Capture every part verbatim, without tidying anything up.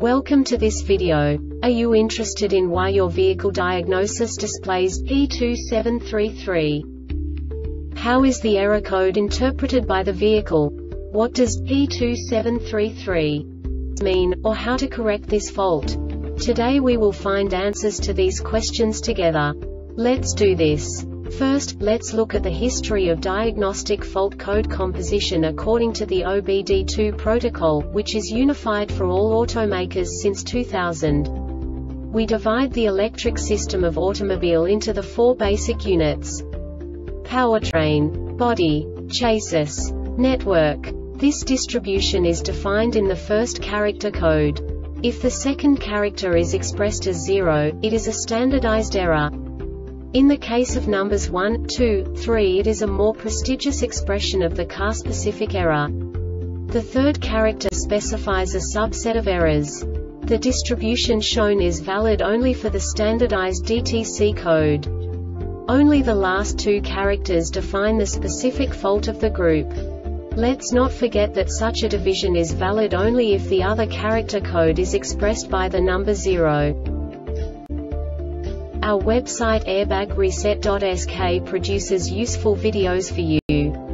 Welcome to this video. Are you interested in why your vehicle diagnosis displays P two seven three three? How is the error code interpreted by the vehicle? What does P two seven three three mean, or how to correct this fault? Today we will find answers to these questions together. Let's do this. First, let's look at the history of diagnostic fault code composition according to the O B D two protocol, which is unified for all automakers since two thousand. We divide the electric system of automobile into the four basic units: powertrain, body, chassis, network. This distribution is defined in the first character code. If the second character is expressed as zero, it is a standardized error. In the case of numbers one, two, three, it is a more prestigious expression of the car-specific error. The third character specifies a subset of errors. The distribution shown is valid only for the standardized D T C code. Only the last two characters define the specific fault of the group. Let's not forget that such a division is valid only if the other character code is expressed by the number zero. Our website airbag reset dot S K produces useful videos for you.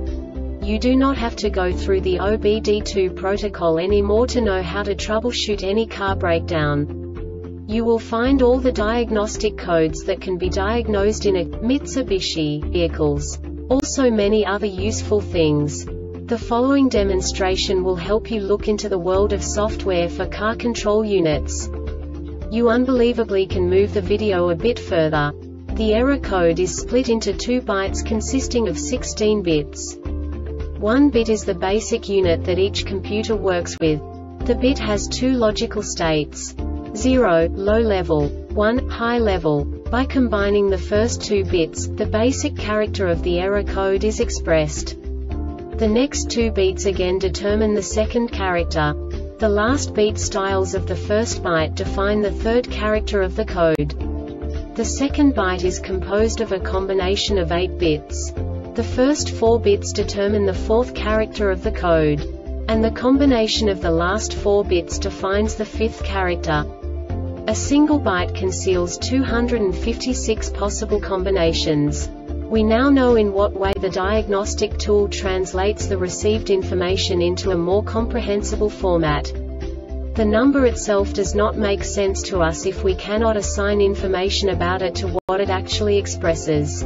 You do not have to go through the O B D two protocol anymore to know how to troubleshoot any car breakdown. You will find all the diagnostic codes that can be diagnosed in a Mitsubishi vehicles. Also many other useful things. The following demonstration will help you look into the world of software for car control units. You unbelievably can move the video a bit further. The error code is split into two bytes consisting of sixteen bits. One bit is the basic unit that each computer works with. The bit has two logical states: zero, low level, one, high level. By combining the first two bits, the basic character of the error code is expressed. The next two beats again determine the second character. The last beat styles of the first byte define the third character of the code. The second byte is composed of a combination of eight bits. The first four bits determine the fourth character of the code. And the combination of the last four bits defines the fifth character. A single byte conceals two hundred fifty-six possible combinations. We now know in what way the diagnostic tool translates the received information into a more comprehensible format. The number itself does not make sense to us if we cannot assign information about it to what it actually expresses.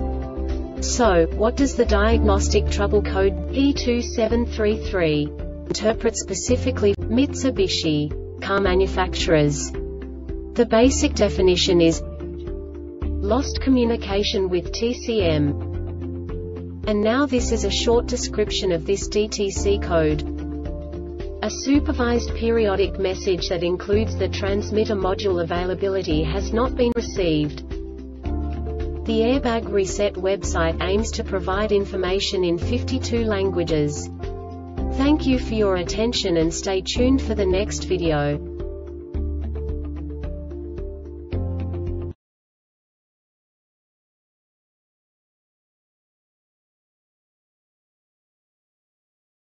So, what does the diagnostic trouble code P two seven three three interpret specifically for Mitsubishi car manufacturers? The basic definition is lost communication with T C M. And now this is a short description of this D T C code. A supervised periodic message that includes the transmitter module availability has not been received. The Airbag Reset website aims to provide information in fifty-two languages. Thank you for your attention and stay tuned for the next video.